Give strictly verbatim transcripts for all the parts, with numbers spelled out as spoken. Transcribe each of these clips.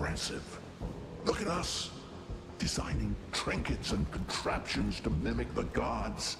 impressive. Look at us, designing trinkets and contraptions to mimic the gods.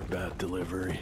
Bat delivery.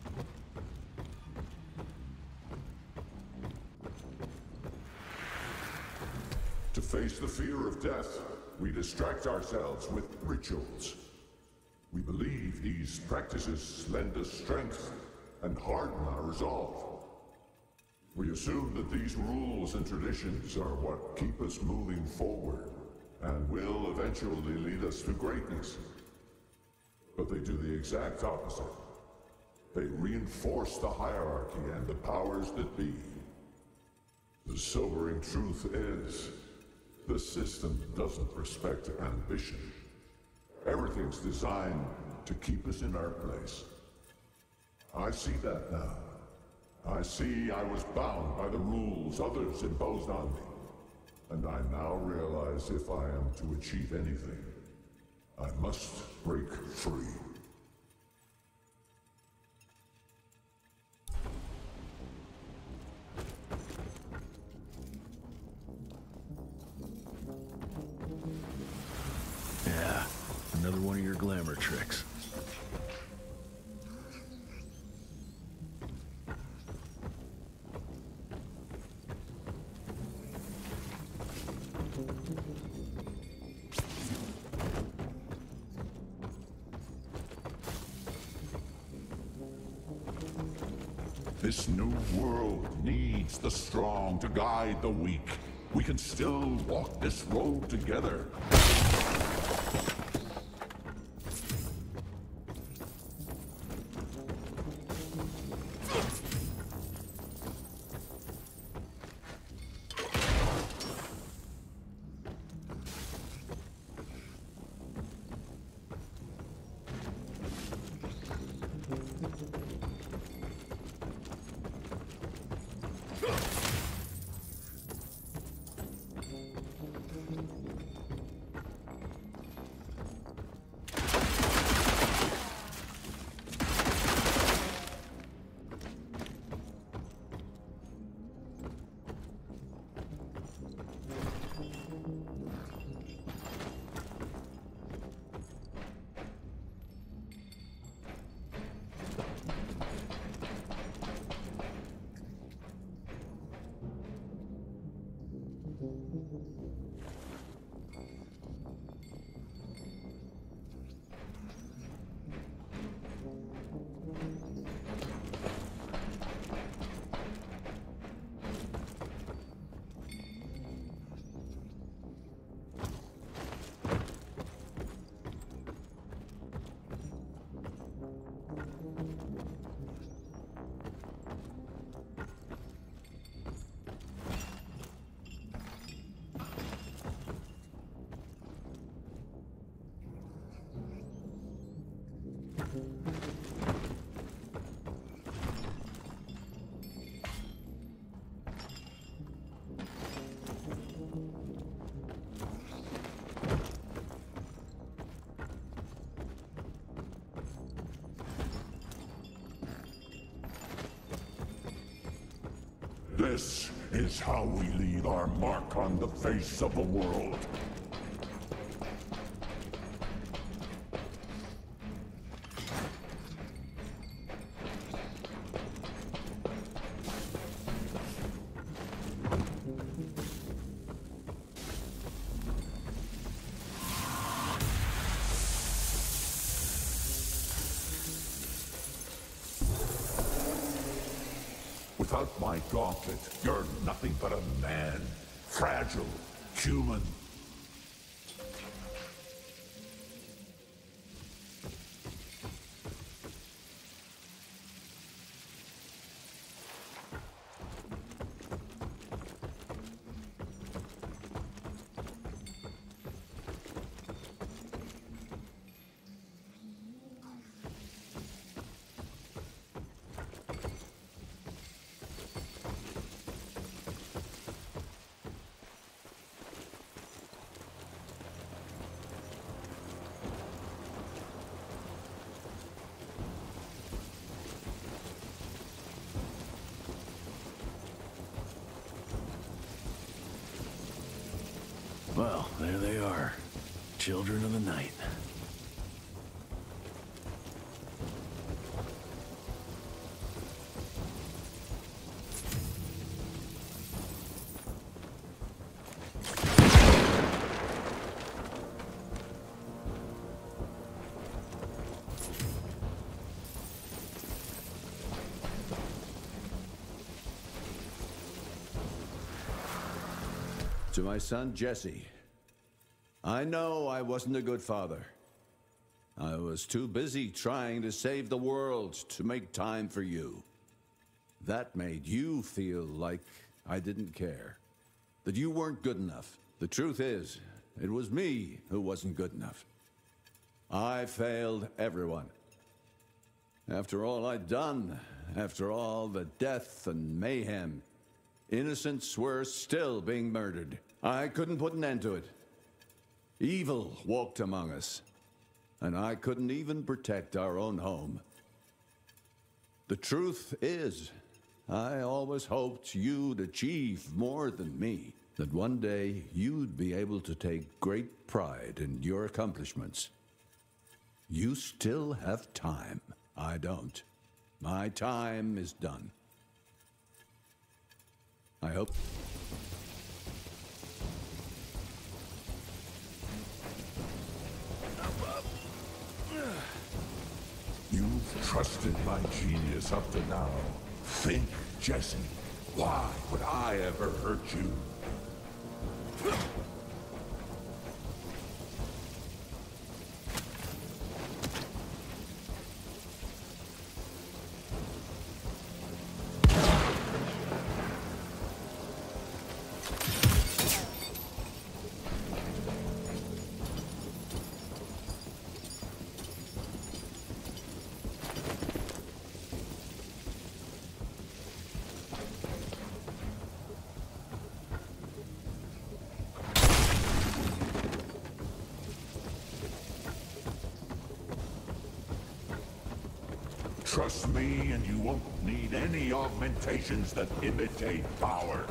To face the fear of death, we distract ourselves with rituals. We believe these practices lend us strength and harden our resolve. We assume that these rules and traditions are what keep us moving forward and will eventually lead us to greatness. But they do the exact opposite. They reinforce the hierarchy and the powers that be. The sobering truth is, the system doesn't respect ambition. Everything's designed to keep us in our place. I see that now. I see I was bound by the rules others imposed on me. And I now realize if I am to achieve anything, I must break free. Yeah, another one of your glamour tricks. This new world needs the strong to guide the weak. We can still walk this road together. This is how we leave our mark on the face of the world. Without my gauntlet, you're nothing but a man. Fragile, human. Well, there they are. Children of the night. To my son, Jesse. I know I wasn't a good father. I was too busy trying to save the world to make time for you. That made you feel like I didn't care. That you weren't good enough. The truth is, it was me who wasn't good enough. I failed everyone. After all I'd done, after all the death and mayhem, innocents were still being murdered. I couldn't put an end to it. Evil walked among us, and I couldn't even protect our own home. The truth is, I always hoped you'd achieve more than me, that one day you'd be able to take great pride in your accomplishments. You still have time. I don't. My time is done. I hope... You've trusted my genius up to now. Think, Jesse. Why would I ever hurt you? Trust me, and you won't need any augmentations that imitate power.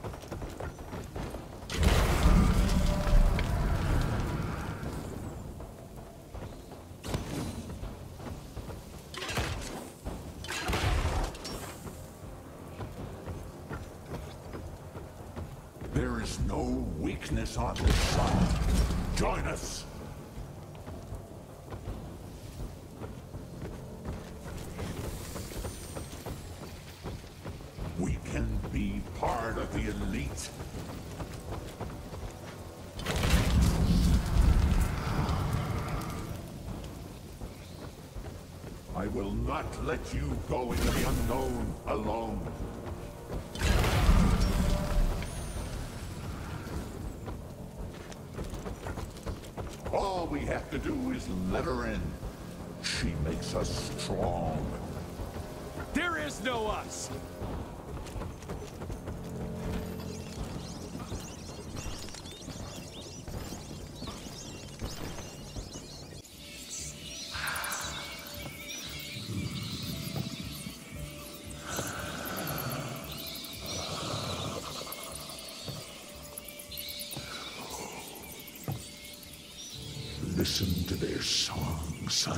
There is no weakness on this side. Join us! We can be part of the elite. I will not let you go into the unknown alone. All we have to do is let her in. She makes us strong. There is no us! Listen to their song, son.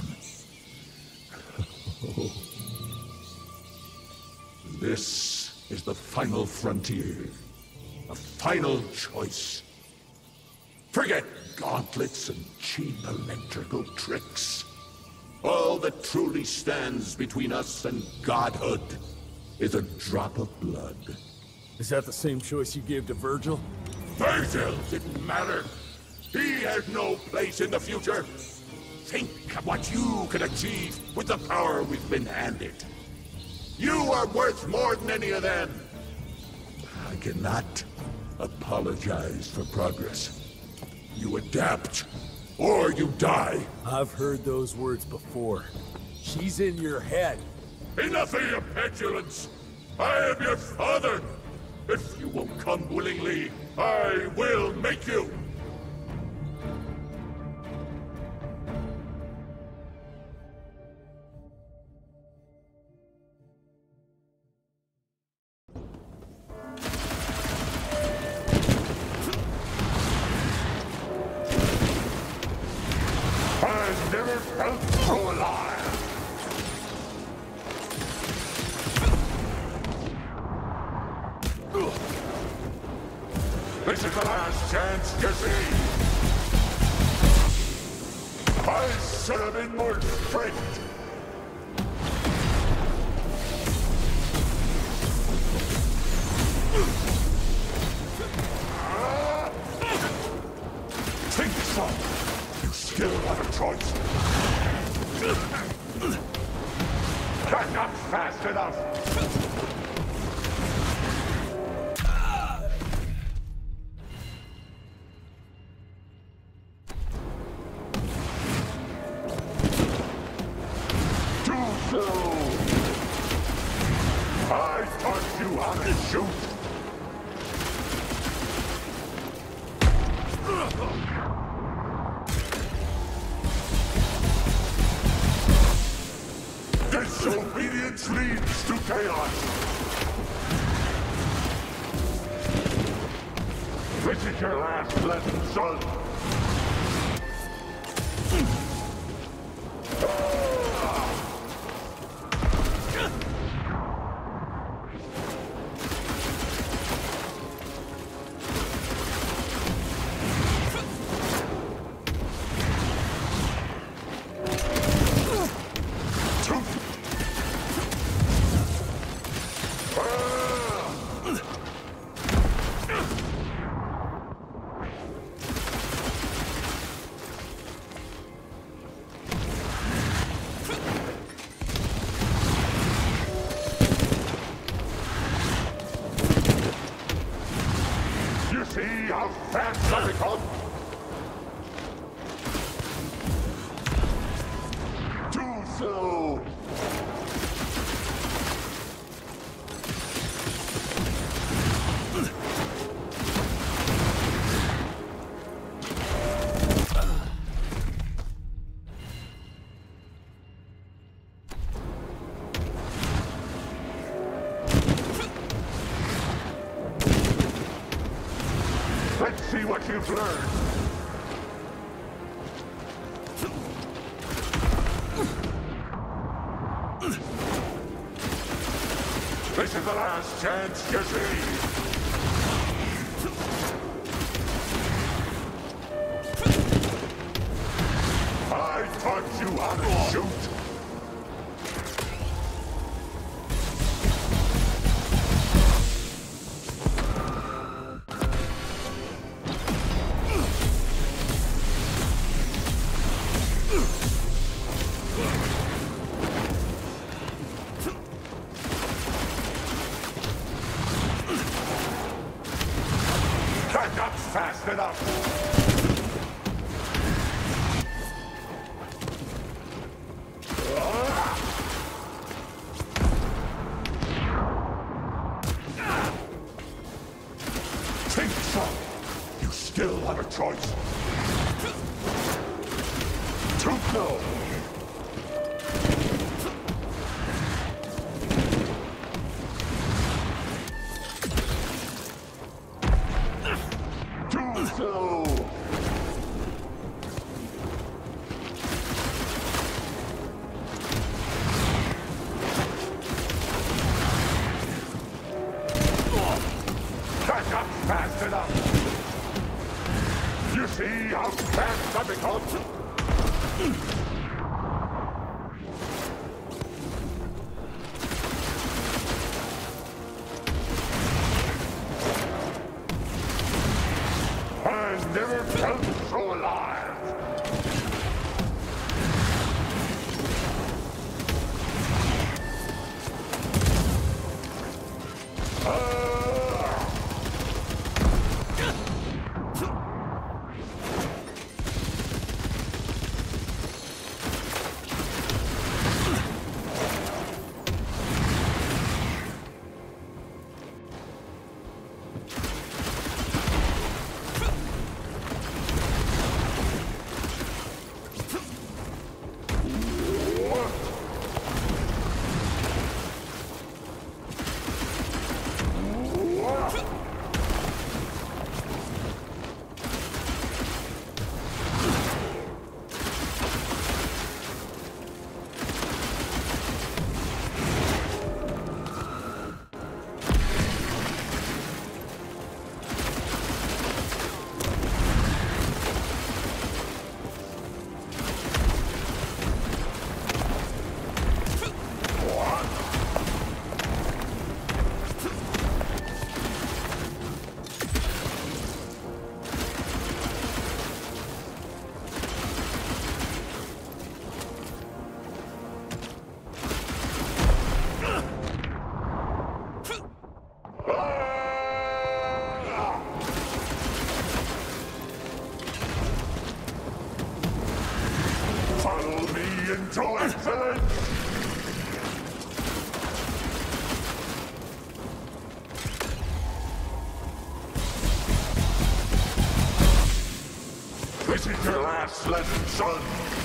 This is the final frontier. A final choice. Forget gauntlets and cheap electrical tricks. All that truly stands between us and godhood is a drop of blood. Is that the same choice you gave to Virgil? Virgil didn't matter. He had no place in the future. Think of what you can achieve with the power we've been handed. You are worth more than any of them. I cannot apologize for progress. You adapt, or you die. I've heard those words before. She's in your head. Enough of your petulance! I am your father! If you won't come willingly, I will make you! I've never felt so alive! This is the last chance, Jesse! I should have been more strict! Ah! choice. Back up fast enough. I taught you how to shoot! Disobedience leads to chaos! This is your last lesson, son! See how fast I become? Too slow! Let's see what you've learned. This is the last chance you see. I taught you how to shoot. Back up fast enough! Think so! You still have a choice! Too slow! So... Back up fast enough! You see how fast I become? I never felt so alive! into excellence! This is your last lesson, son!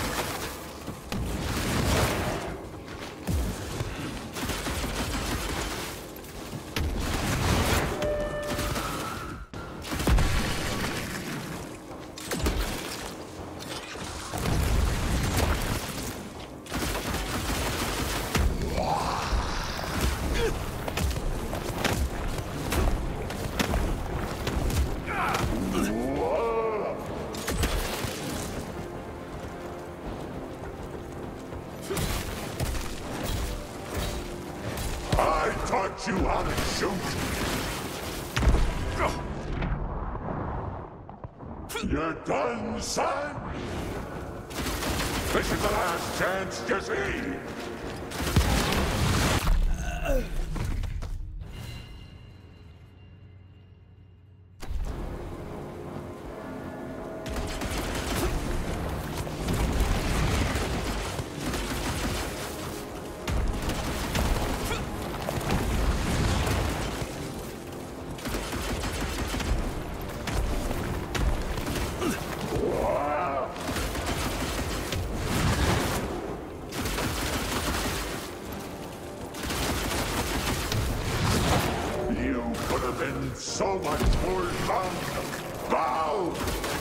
Taught you how to shoot. You're done, son? This is the last chance, Jesse! So much more fun! Bow!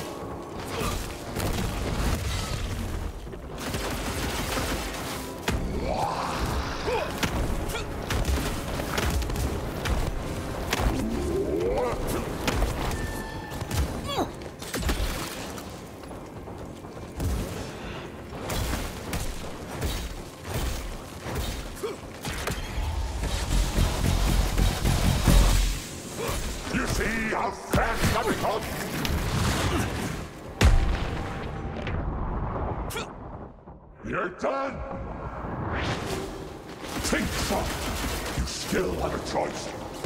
See how fast I become? You're done! Think so! You still have a choice.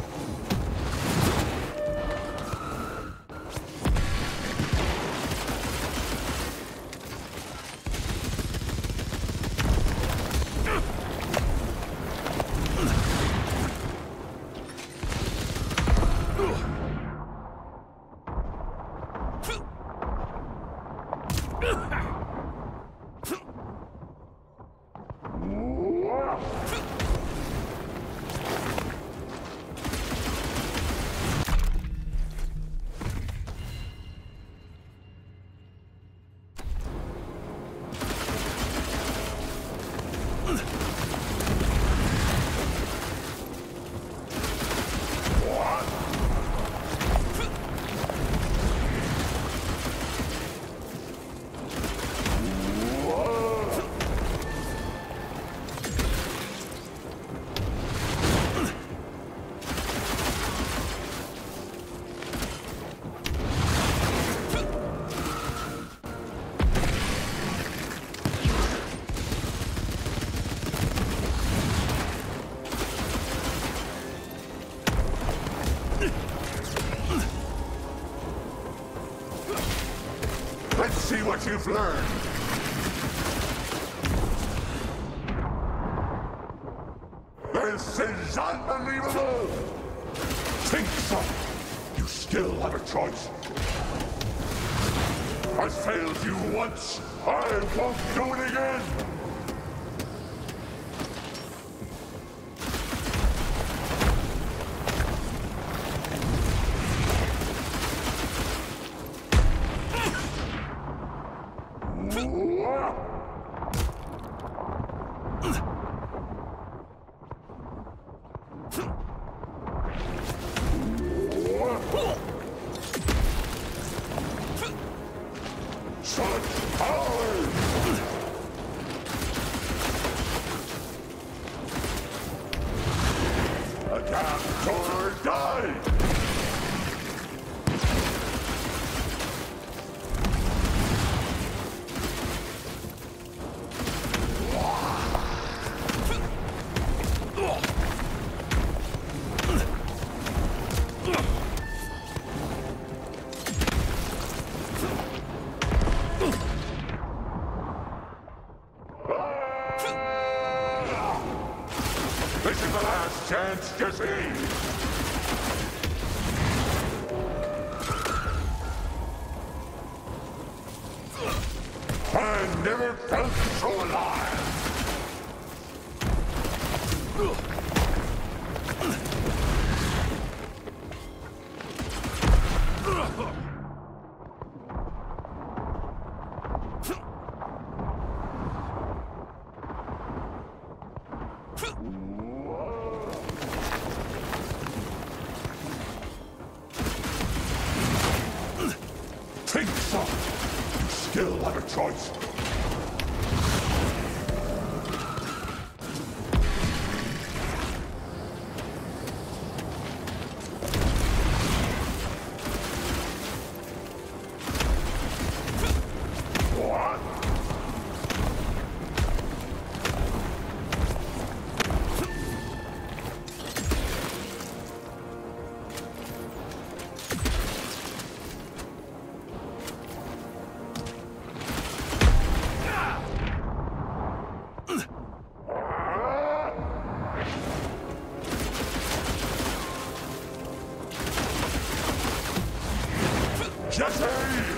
Let's see what you've learned. This is unbelievable! Think so. You still have a choice. I failed you once. I won't do it again. Such power! Adapt or die! chance, Jesse! I never felt so alive! Think so! You still have a choice. Jesse!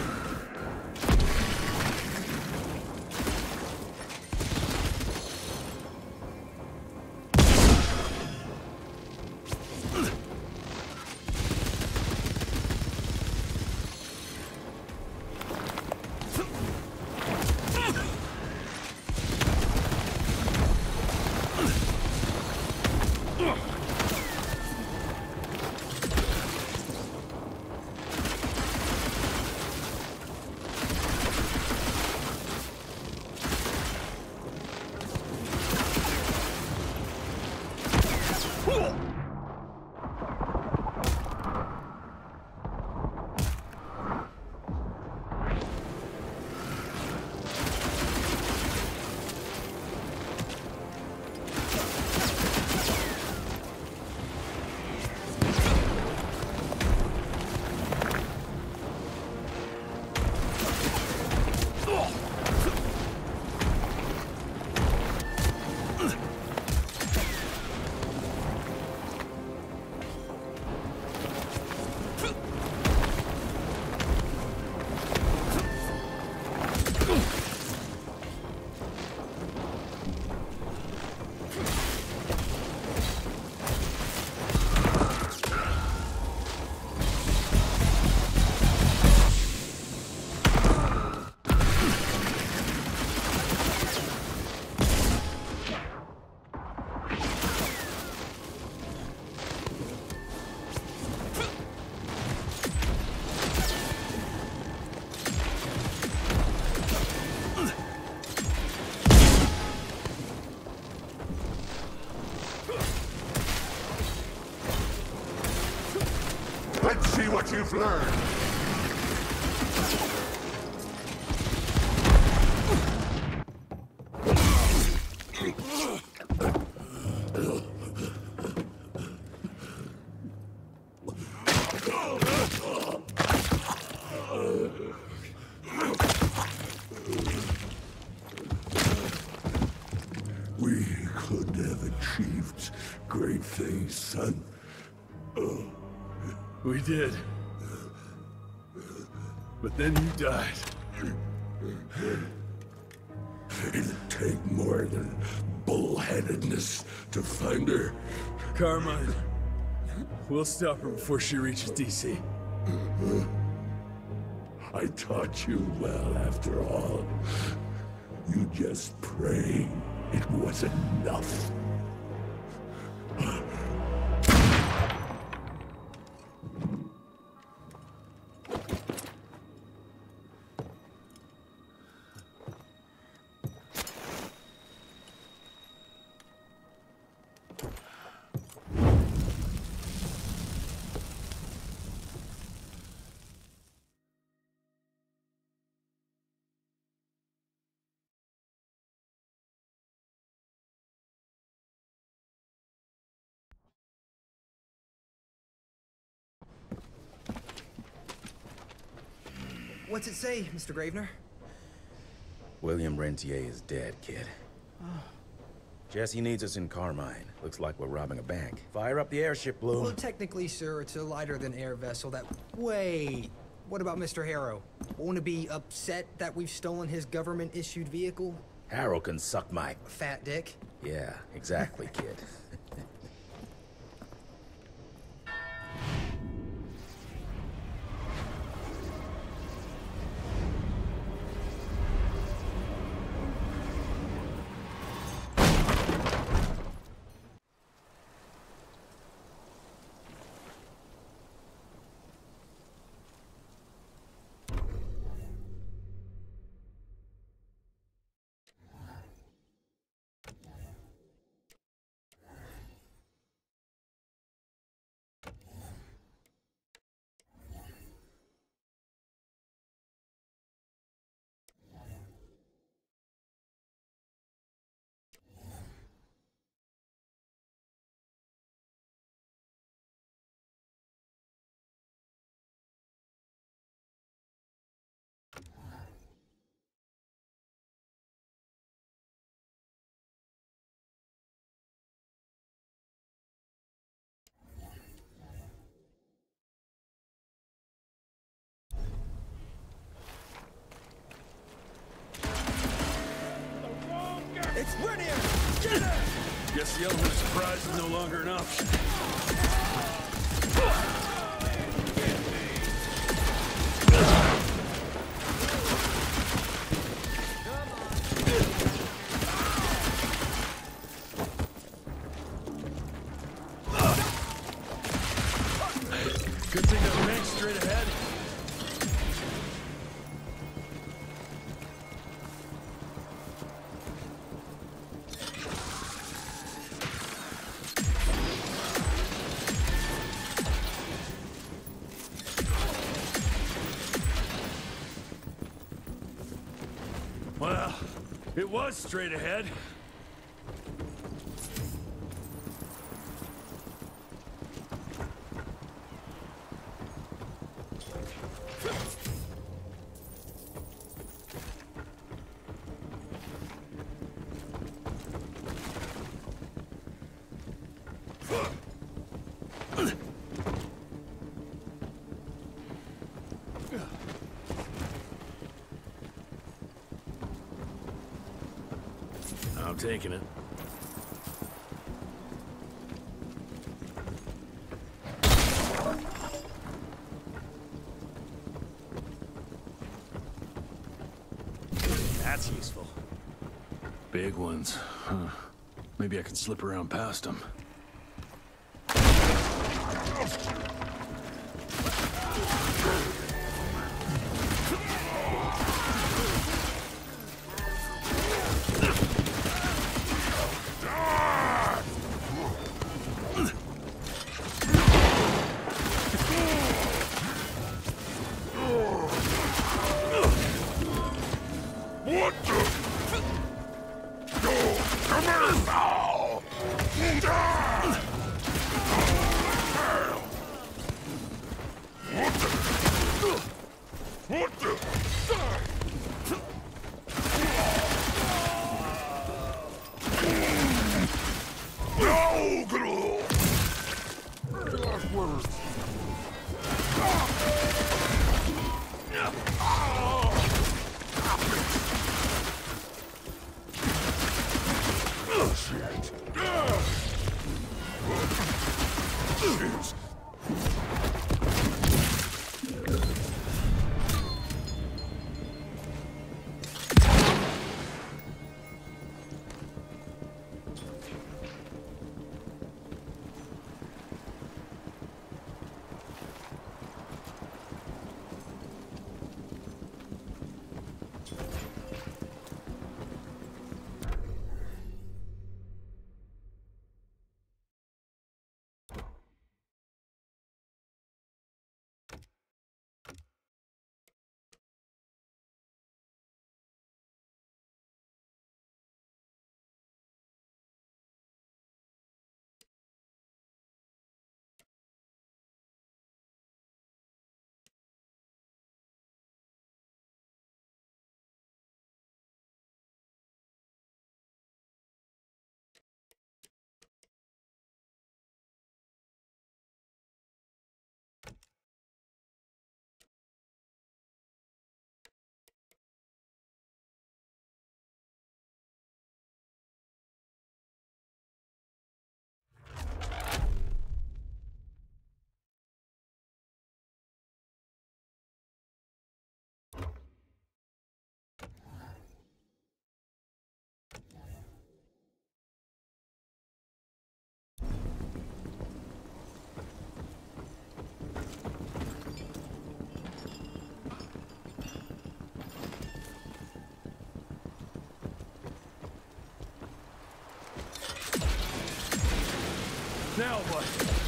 Let's see what you've learned. We could have achieved great things, son. We did. But then you died. It'd take more than bullheadedness to find her. Carmine, we'll stop her before she reaches D C. I taught you well after all. You just prayed it was enough. What's it say, Mister Gravener? William Rentier is dead, kid. Oh. Jesse needs us in Carmine. Looks like we're robbing a bank. Fire up the airship, Bloom. Well, technically, sir, it's a lighter-than-air vessel that... Wait, what about Mister Harrow? Won't he be upset that we've stolen his government-issued vehicle? Harrow can suck my... Fat dick? Yeah, exactly, kid. It's Brennier! Get her! Guess the element of surprise is no longer an option. Good thing that tank's straight ahead. Well, it was straight ahead. I'm taking it. That's useful. Big ones, huh? Maybe I can slip around past them. What the? Go! Come here now! Die! What the? What the? No, girl! Last words. Oh, shit. Shit.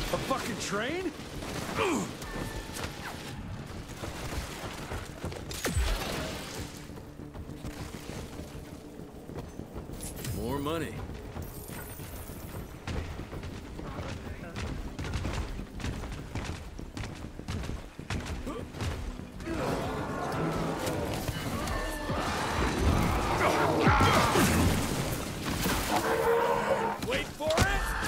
A fucking train? More money. Wait for it!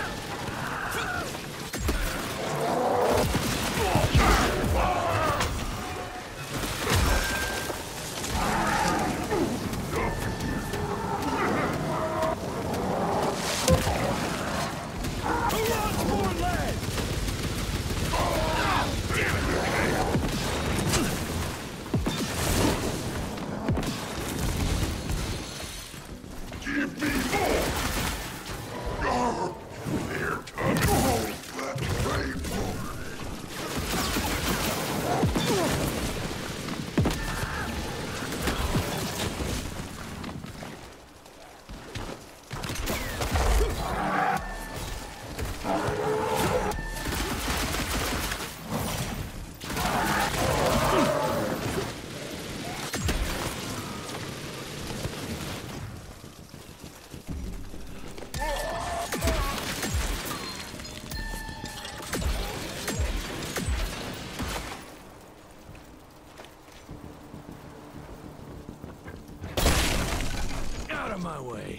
Out of my way.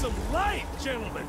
some light, gentlemen!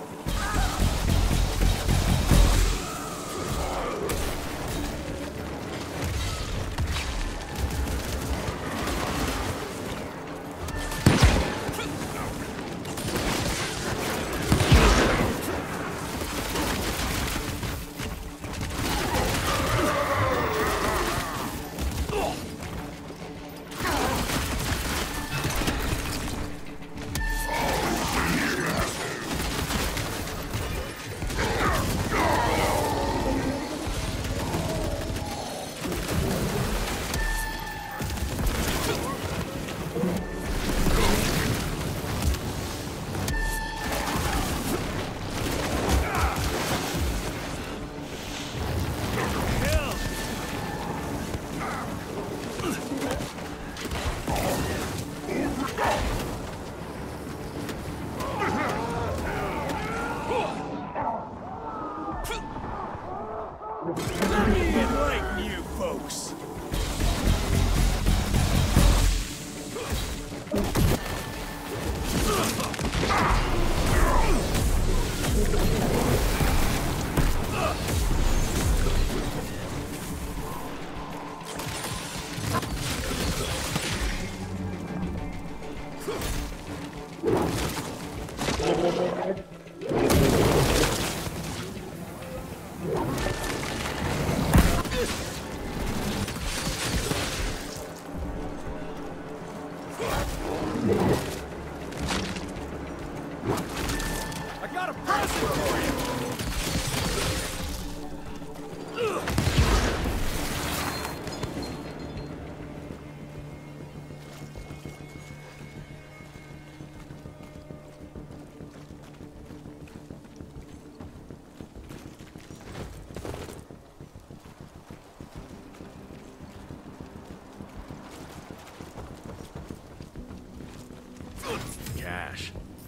Let me enlighten you folks! I got a present for you! Cash.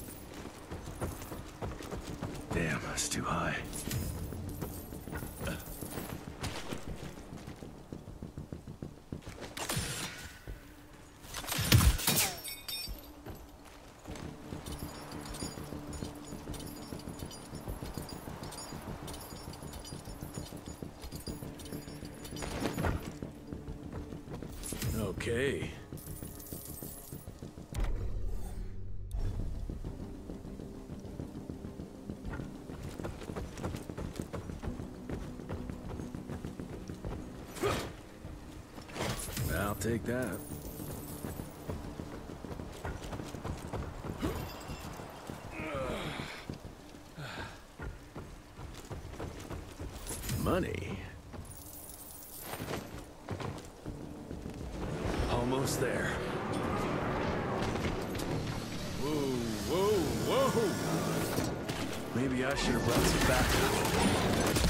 Damn, that's too high. Okay. I'll take that. Money. Almost there. Whoa, whoa, whoa! Maybe I should have brought some backup.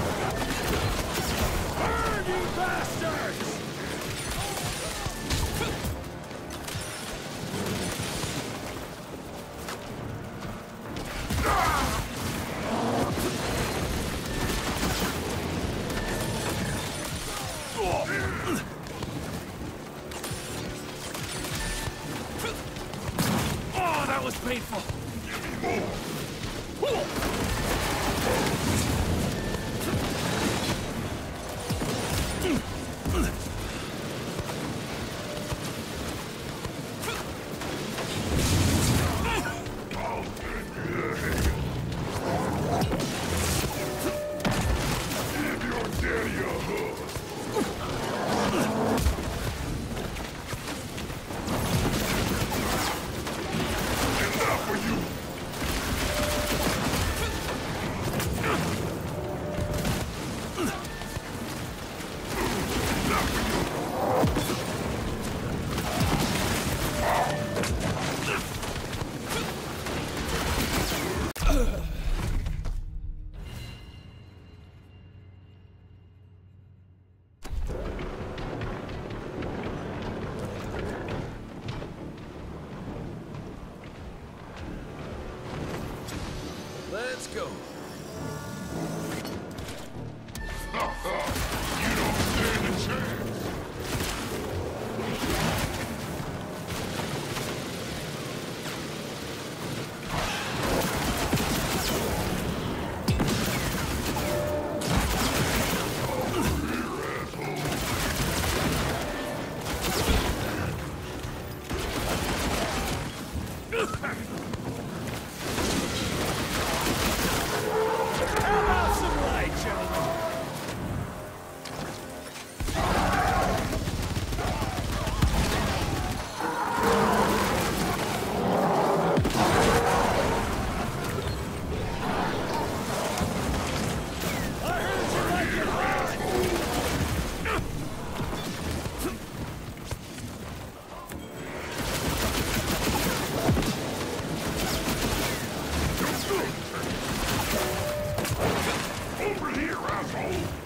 Burn, you bastards! Let's go. You don't stand a chance! Over here, asshole!